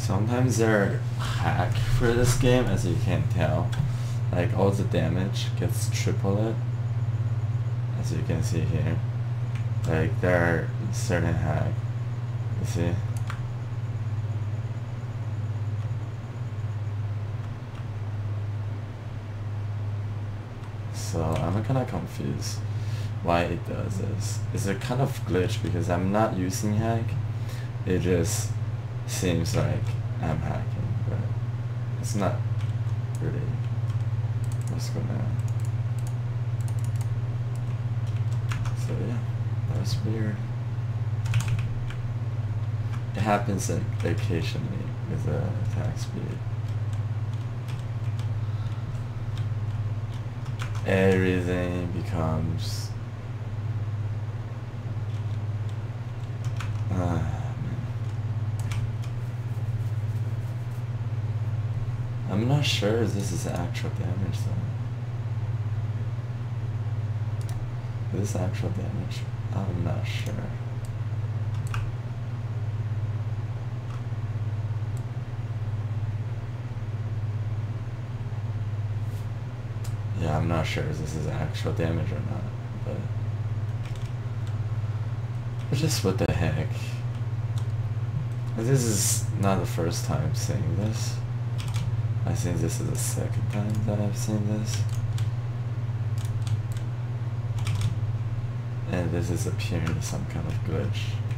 Sometimes they're hack for this game, as you can tell. Like all the damage gets tripled, as you can see here. Like there are certain hack. You see? So I'm kinda confused why it does this. It's a kind of glitch because I'm not using hack. It just seems like I'm hacking, but it's not really what's going on. So yeah, that was weird. It happens occasionally with the attack speed. Everything becomes man. I'm not sure if this is actual damage though. Is this actual damage? I'm not sure. Yeah, I'm not sure if this is actual damage or not, but just what the heck. This is not the first time seeing this. I think this is the second time that I've seen this. And this is appearing some kind of glitch.